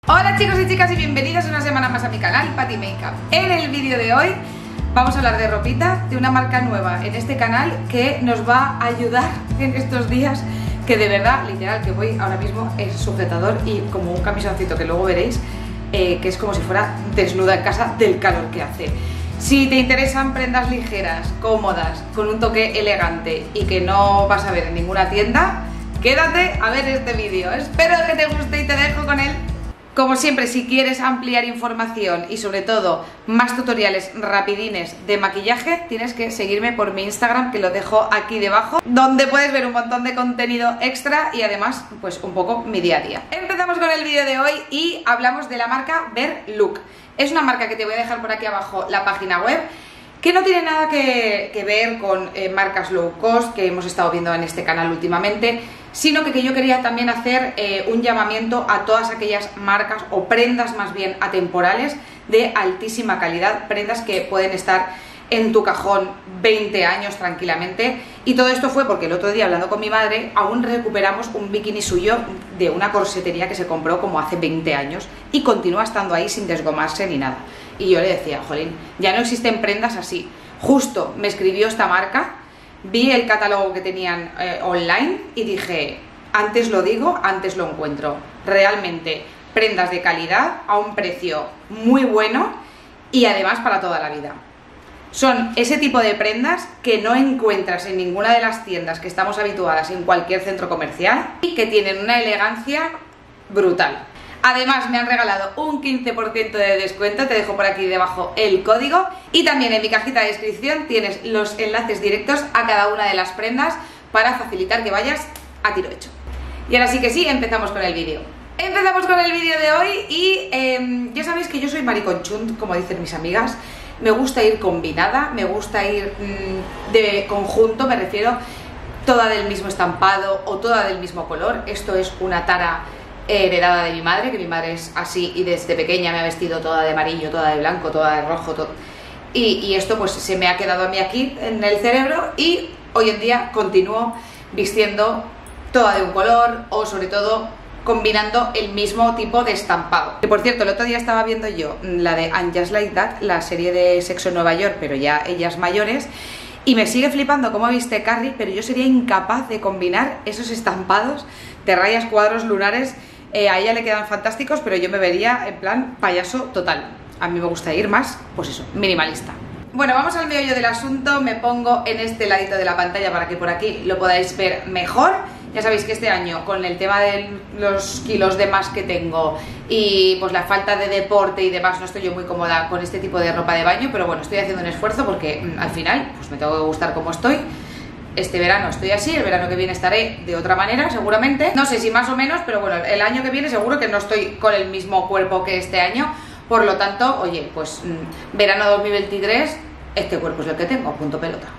Hola chicos y chicas y bienvenidos una semana más a mi canal Patty Makeup. En el vídeo de hoy vamos a hablar de ropita de una marca nueva en este canal que nos va a ayudar en estos días, que de verdad, literal, que voy ahora mismo en sujetador y como un camisoncito que luego veréis, que es como si fuera desnuda en casa del calor que hace. Si te interesan prendas ligeras, cómodas, con un toque elegante y que no vas a ver en ninguna tienda, quédate a ver este vídeo. Espero que te guste y te dejo con él. Como siempre, si quieres ampliar información y sobre todo más tutoriales rapidines de maquillaje, tienes que seguirme por mi Instagram, que lo dejo aquí debajo, donde puedes ver un montón de contenido extra y además pues un poco mi día a día. Empezamos con el vídeo de hoy y hablamos de la marca Berlook. Es una marca que te voy a dejar por aquí abajo la página web, que no tiene nada que ver con marcas low cost que hemos estado viendo en este canal últimamente, sino que yo quería también hacer un llamamiento a todas aquellas marcas o prendas más bien atemporales de altísima calidad, prendas que pueden estar en tu cajón 20 años tranquilamente. Y todo esto fue porque el otro día, hablando con mi madre, aún recuperamos un bikini suyo de una corsetería que se compró como hace 20 años y continúa estando ahí sin desgomarse ni nada. Y yo le decía, jolín, ya no existen prendas así. Justo me escribió esta marca, vi el catálogo que tenían online y dije, antes lo digo, antes lo encuentro. Realmente prendas de calidad a un precio muy bueno y además para toda la vida. Son ese tipo de prendas que no encuentras en ninguna de las tiendas que estamos habituadas en cualquier centro comercial y que tienen una elegancia brutal. Además me han regalado un 15% de descuento, te dejo por aquí debajo el código y también en mi cajita de descripción tienes los enlaces directos a cada una de las prendas para facilitar que vayas a tiro hecho. Y ahora sí que sí, empezamos con el vídeo. Empezamos con el vídeo de hoy y ya sabéis que yo soy mariconchunt, como dicen mis amigas. Me gusta ir combinada, me gusta ir de conjunto, me refiero toda del mismo estampado o toda del mismo color. Esto es una tara heredada de mi madre, que mi madre es así y desde pequeña me ha vestido toda de amarillo, toda de blanco, toda de rojo, todo. Y esto pues se me ha quedado a mí aquí en el cerebro y hoy en día continúo vistiendo toda de un color o sobre todo combinando el mismo tipo de estampado. Que por cierto, el otro día estaba viendo yo la de And Just Like That, la serie de Sexo en Nueva York, pero ya ellas mayores, y me sigue flipando cómo viste Carrie, pero yo sería incapaz de combinar esos estampados de rayas, cuadros, lunares. A ella le quedan fantásticos, pero yo me vería en plan payaso total. A mí me gusta ir más, pues eso, minimalista. Bueno, vamos al meollo del asunto. Me pongo en este ladito de la pantalla para que por aquí lo podáis ver mejor. Ya sabéis que este año, con el tema de los kilos de más que tengo y pues la falta de deporte y demás, no estoy yo muy cómoda con este tipo de ropa de baño, pero bueno, estoy haciendo un esfuerzo porque al final pues me tengo que gustar como estoy. Este verano estoy así, el verano que viene estaré de otra manera seguramente, no sé si más o menos, pero bueno, el año que viene seguro que no estoy con el mismo cuerpo que este año, por lo tanto, oye, pues verano 2023, este cuerpo es el que tengo, punto pelota.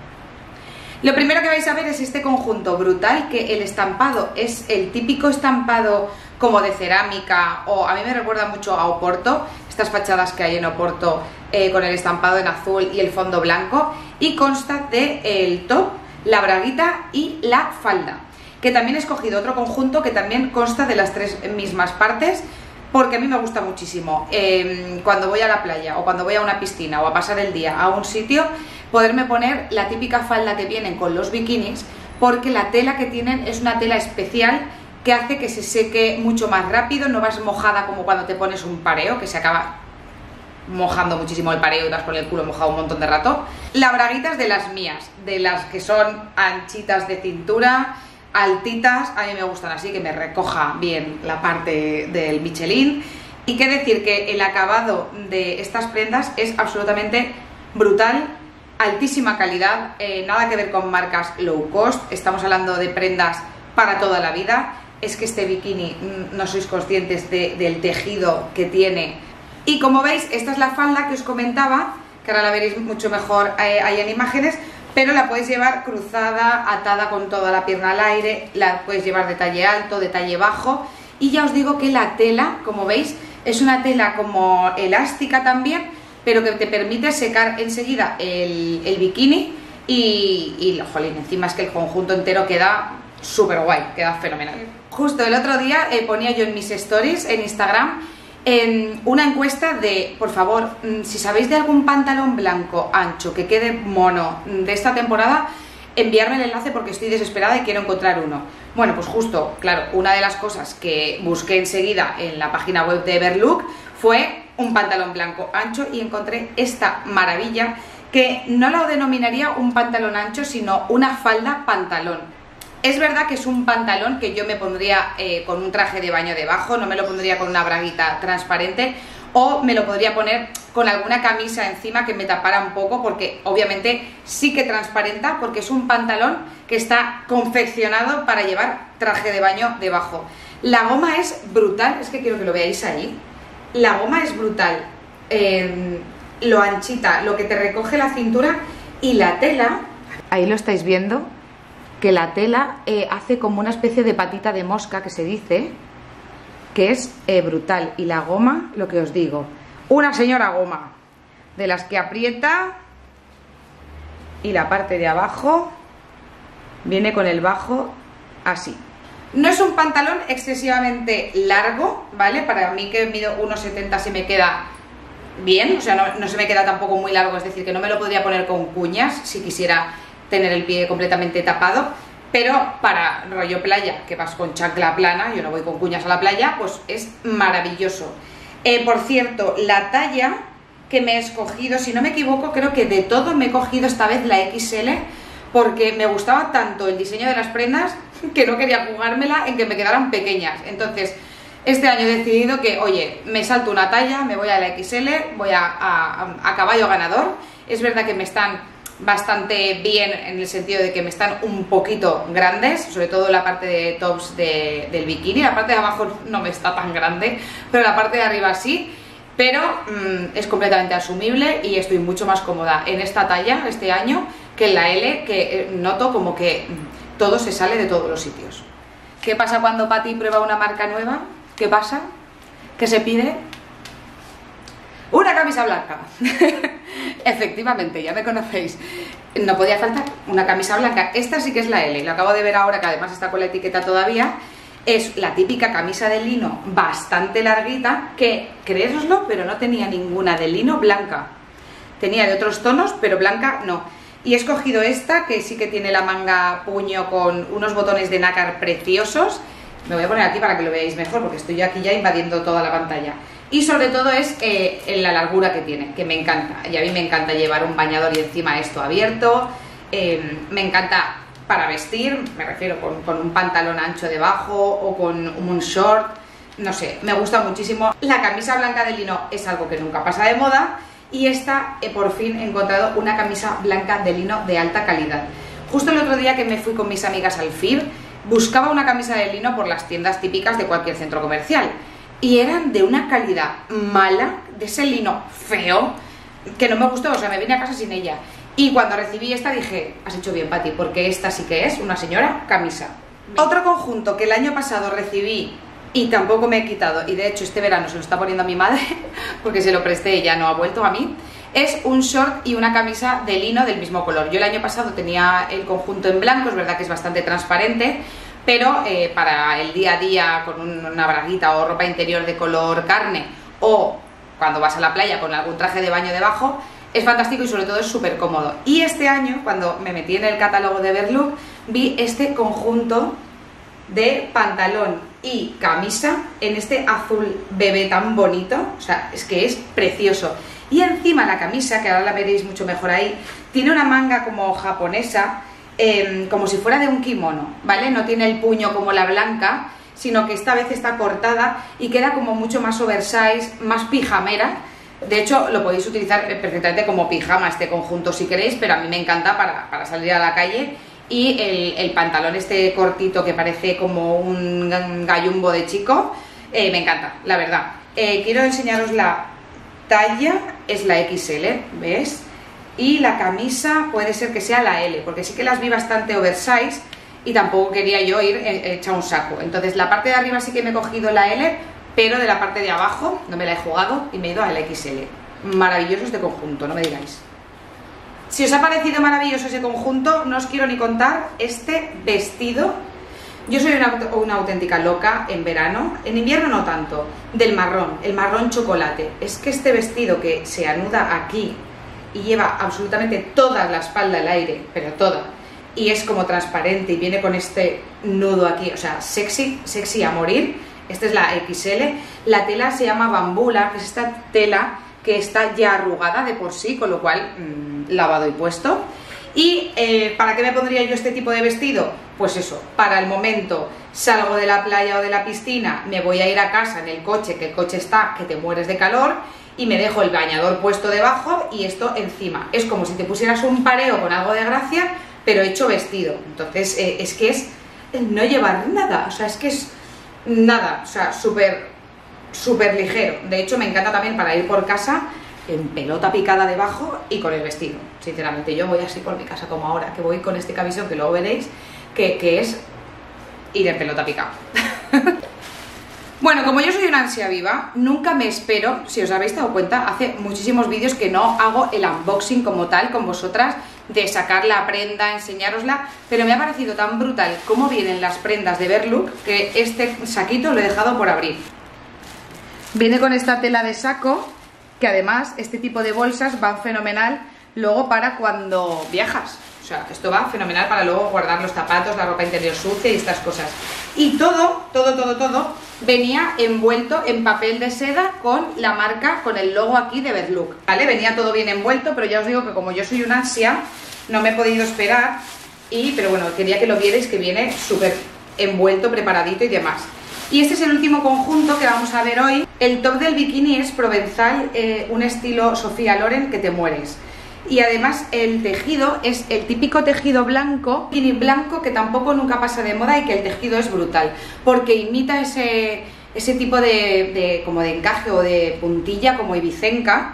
Lo primero que vais a ver es este conjunto brutal, que el estampado es el típico estampado como de cerámica, o a mí me recuerda mucho a Oporto, estas fachadas que hay en Oporto con el estampado en azul y el fondo blanco, y consta de el top, la braguita y la falda, que también he escogido otro conjunto que también consta de las tres mismas partes, porque a mí me gusta muchísimo cuando voy a la playa o cuando voy a una piscina o a pasar el día a un sitio, poderme poner la típica falda que vienen con los bikinis, porque la tela que tienen es una tela especial que hace que se seque mucho más rápido, no vas mojada como cuando te pones un pareo, que se acaba mojando muchísimo el pareo y vas con el culo mojado un montón de rato. La braguita es de las mías, de las que son anchitas de cintura, altitas, a mí me gustan así, que me recoja bien la parte del Michelin. Y qué decir que el acabado de estas prendas es absolutamente brutal, altísima calidad, nada que ver con marcas low cost, estamos hablando de prendas para toda la vida. Es que este bikini no sois conscientes del tejido que tiene. Y como veis, esta es la falda que os comentaba, que ahora la veréis mucho mejor ahí en imágenes, pero la podéis llevar cruzada, atada con toda la pierna al aire, la podéis llevar de talle alto, de talle bajo, y ya os digo que la tela, como veis, es una tela como elástica también, pero que te permite secar enseguida el bikini y jolín, encima es que el conjunto entero queda súper guay, queda fenomenal. Justo el otro día ponía yo en mis stories en Instagram una encuesta de, por favor, si sabéis de algún pantalón blanco ancho que quede mono de esta temporada, enviarme el enlace porque estoy desesperada y quiero encontrar uno. Bueno, pues justo, claro, una de las cosas que busqué enseguida en la página web de Everlook fue un pantalón blanco ancho y encontré esta maravilla que no lo denominaría un pantalón ancho, sino una falda pantalón. Es verdad que es un pantalón que yo me pondría con un traje de baño debajo, no me lo pondría con una braguita transparente, o me lo podría poner con alguna camisa encima que me tapara un poco, porque obviamente sí que transparenta, porque es un pantalón que está confeccionado para llevar traje de baño debajo. La goma es brutal, es que quiero que lo veáis ahí. La goma es brutal, lo anchita, lo que te recoge la cintura, y la tela, ahí lo estáis viendo, que la tela hace como una especie de patita de mosca, que se dice, que es brutal. Y la goma, lo que os digo, una señora goma, de las que aprieta, y la parte de abajo viene con el bajo así. No es un pantalón excesivamente largo, ¿vale? Para mí, que mido 1,70, se me queda bien, o sea, no se me queda tampoco muy largo, es decir, que no me lo podría poner con cuñas si quisiera tener el pie completamente tapado, pero para rollo playa, que vas con chancla plana, yo no voy con cuñas a la playa, pues es maravilloso. Por cierto, la talla que me he escogido, si no me equivoco, creo que de todo me he cogido esta vez la XL, porque me gustaba tanto el diseño de las prendas que no quería jugármela en que me quedaran pequeñas. Entonces, este año he decidido que, oye, me salto una talla, me voy a la XL, voy a caballo ganador. Es verdad que me están bastante bien en el sentido de que me están un poquito grandes, sobre todo la parte de tops del bikini. La parte de abajo no me está tan grande, pero la parte de arriba sí, pero es completamente asumible y estoy mucho más cómoda en esta talla este año que en la L, que noto como que todo se sale de todos los sitios. ¿Qué pasa cuando Patty prueba una marca nueva? ¿Qué pasa? ¿Qué se pide? Una camisa blanca. Efectivamente, ya me conocéis. No podía faltar una camisa blanca. Esta sí que es la L, lo acabo de ver ahora, que además está con la etiqueta todavía. Es la típica camisa de lino bastante larguita, que, creéroslo, pero no tenía ninguna de lino blanca. Tenía de otros tonos, pero blanca no. Y he escogido esta, que sí que tiene la manga puño con unos botones de nácar preciosos. Me voy a poner aquí para que lo veáis mejor, porque estoy yo aquí ya invadiendo toda la pantalla. Y sobre todo es la largura que tiene, que me encanta. Y a mí me encanta llevar un bañador y encima esto abierto. Me encanta para vestir, me refiero con un pantalón ancho debajo o con un short. No sé, me gusta muchísimo. La camisa blanca de lino es algo que nunca pasa de moda. Y esta, por fin he encontrado una camisa blanca de lino de alta calidad. Justo el otro día que me fui con mis amigas al FIR, buscaba una camisa de lino por las tiendas típicas de cualquier centro comercial. Y eran de una calidad mala, de ese lino feo, que no me gustó, o sea, me vine a casa sin ella. Y cuando recibí esta dije, has hecho bien, Patty, porque esta sí que es una señora camisa. Otro conjunto que el año pasado recibí y tampoco me he quitado, y de hecho este verano se lo está poniendo a mi madre, porque se lo presté y ya no ha vuelto a mí, es un short y una camisa de lino del mismo color. Yo el año pasado tenía el conjunto en blanco, es verdad que es bastante transparente, pero para el día a día con una braguita o ropa interior de color carne, o cuando vas a la playa con algún traje de baño debajo, es fantástico y sobre todo es súper cómodo. Y este año, cuando me metí en el catálogo de Everlook, vi este conjunto de pantalón y camisa en este azul bebé tan bonito, o sea, es que es precioso. Y encima la camisa, que ahora la veréis mucho mejor ahí, tiene una manga como japonesa, como si fuera de un kimono, ¿vale? No tiene el puño como la blanca, sino que esta vez está cortada y queda como mucho más oversize, más pijamera. De hecho, lo podéis utilizar perfectamente como pijama este conjunto si queréis, pero a mí me encanta para salir a la calle. Y el pantalón este cortito que parece como un gallumbo de chico, me encanta, la verdad. Quiero enseñaros la talla, es la XL, ¿ves? Y la camisa puede ser que sea la L, porque sí que las vi bastante oversize y tampoco quería yo ir hecha un saco. Entonces la parte de arriba sí que me he cogido la L, pero de la parte de abajo no me la he jugado y me he ido a la XL. Maravilloso este conjunto, no me digáis. Si os ha parecido maravilloso ese conjunto, no os quiero ni contar este vestido Yo soy una auténtica loca en verano, en invierno no tanto, del marrón, el marrón chocolate. Es que este vestido que se anuda aquí y lleva absolutamente toda la espalda al aire, pero toda, y es como transparente y viene con este nudo aquí, o sea, sexy, sexy a morir. Esta es la XL, la tela se llama bambula, que es esta tela que está ya arrugada de por sí, con lo cual lavado y puesto. ¿Y para qué me pondría yo este tipo de vestido? Pues eso, para el momento salgo de la playa o de la piscina, me voy a ir a casa en el coche, que el coche está que te mueres de calor, y me dejo el bañador puesto debajo y esto encima. Es como si te pusieras un pareo con algo de gracia, pero hecho vestido. Entonces es que es no llevar nada, o sea, es que es nada, o sea, súper ligero. De hecho me encanta también para ir por casa en pelota picada debajo y con el vestido. Sinceramente, yo voy así por mi casa como ahora, que voy con este camisón que luego veréis, que es ir en pelota picada. Bueno, como yo soy una ansia viva, nunca me espero, si os habéis dado cuenta, hace muchísimos vídeos que no hago el unboxing como tal con vosotras, de sacar la prenda, enseñárosla, pero me ha parecido tan brutal cómo vienen las prendas de Berlook que este saquito lo he dejado por abrir. Viene con esta tela de saco, que además este tipo de bolsas van fenomenal luego para cuando viajas. O sea, esto va fenomenal para luego guardar los zapatos, la ropa interior sucia y estas cosas. Y todo venía envuelto en papel de seda con la marca, con el logo aquí de Berlook, ¿vale? Venía todo bien envuelto, pero ya os digo que como yo soy una ansia, no me he podido esperar. Pero bueno, quería que lo vierais, que viene súper envuelto, preparadito y demás. Y este es el último conjunto que vamos a ver hoy. El top del bikini es provenzal, un estilo Sofía Loren que te mueres. Y además el tejido es el típico tejido blanco, bikini blanco, que tampoco nunca pasa de moda y que el tejido es brutal, porque imita ese tipo como de encaje o de puntilla como ibicenca.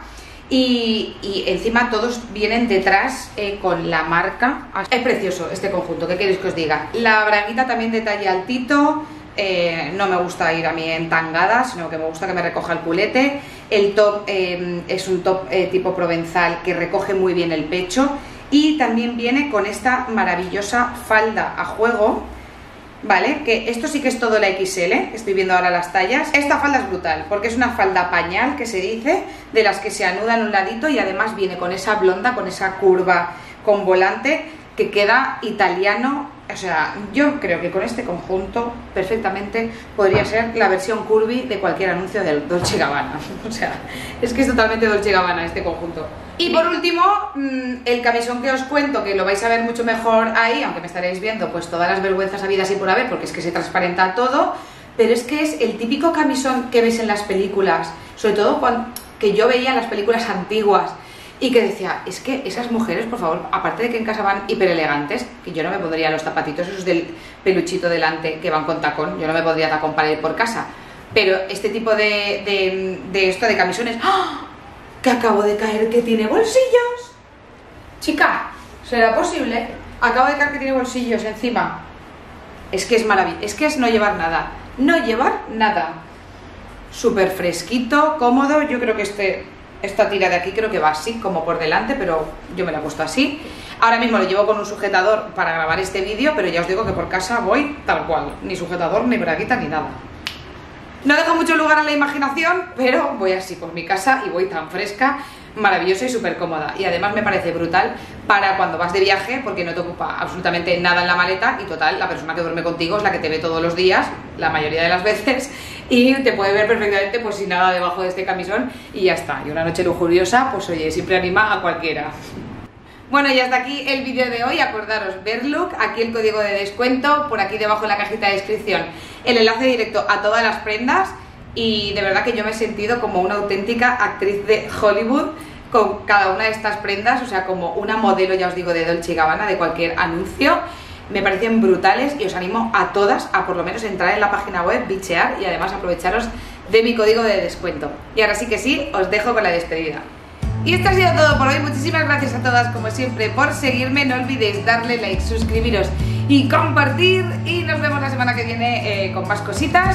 Y encima todos vienen detrás con la marca. Es precioso este conjunto, ¿qué queréis que os diga? La braguita también de talla altito. No me gusta ir a mí en tangada, sino que me gusta que me recoja el culete. El top es un top tipo provenzal que recoge muy bien el pecho, y también viene con esta maravillosa falda a juego, ¿vale? Que esto sí que es todo la XL, estoy viendo ahora las tallas. Esta falda es brutal porque es una falda pañal, que se dice, de las que se anudan un ladito, y además viene con esa blonda, con esa curva con volante que queda italiano. O sea, yo creo que con este conjunto perfectamente podría ser la versión curvy de cualquier anuncio del Dolce & Gabbana. O sea, es que es totalmente Dolce & Gabbana este conjunto. Y por último, el camisón que os cuento, que lo vais a ver mucho mejor ahí, aunque me estaréis viendo pues todas las vergüenzas habidas y por haber, porque es que se transparenta todo, pero es que es el típico camisón que ves en las películas, sobre todo que yo veía en las películas antiguas, y que decía, es que esas mujeres, por favor, aparte de que en casa van hiper elegantes, que yo no me pondría los zapatitos esos del peluchito delante que van con tacón, yo no me pondría tacón para ir por casa, pero este tipo de camisones, ¡oh!, que acabo de caer que tiene bolsillos. Chica, ¿será posible? Acabo de caer que tiene bolsillos encima. Es que es maravilloso, es que es no llevar nada, no llevar nada. Súper fresquito, cómodo. Yo creo que esta tira de aquí creo que va así, como por delante, pero yo me la he puesto así. Ahora mismo lo llevo con un sujetador para grabar este vídeo, pero ya os digo que por casa voy tal cual, ni sujetador, ni braguita, ni nada. No dejo mucho lugar a la imaginación, pero voy así por mi casa y voy tan fresca, maravillosa y súper cómoda. Y además me parece brutal para cuando vas de viaje, porque no te ocupa absolutamente nada en la maleta, y total, la persona que duerme contigo es la que te ve todos los días, la mayoría de las veces, y te puede ver perfectamente pues sin nada debajo de este camisón y ya está. Y una noche lujuriosa, pues oye, siempre anima a cualquiera. Bueno, y hasta aquí el vídeo de hoy. Acordaros, Berlook, aquí el código de descuento, por aquí debajo en la cajita de descripción el enlace directo a todas las prendas, y de verdad que yo me he sentido como una auténtica actriz de Hollywood con cada una de estas prendas, o sea, como una modelo, ya os digo, de Dolce & Gabbana, de cualquier anuncio. Me parecen brutales y os animo a todas a por lo menos entrar en la página web, bichear y además aprovecharos de mi código de descuento. Y ahora sí que sí, os dejo con la despedida. Y esto ha sido todo por hoy. Muchísimas gracias a todas, como siempre, por seguirme. No olvidéis darle like, suscribiros y compartir. Y nos vemos la semana que viene con más cositas.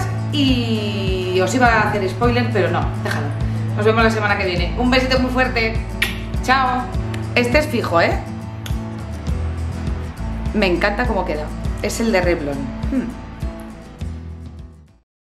Y os iba a hacer spoiler, pero no, déjalo. Nos vemos la semana que viene. Un besito muy fuerte. Chao. Este es fijo, ¿eh? Me encanta cómo queda. Es el de Revlon.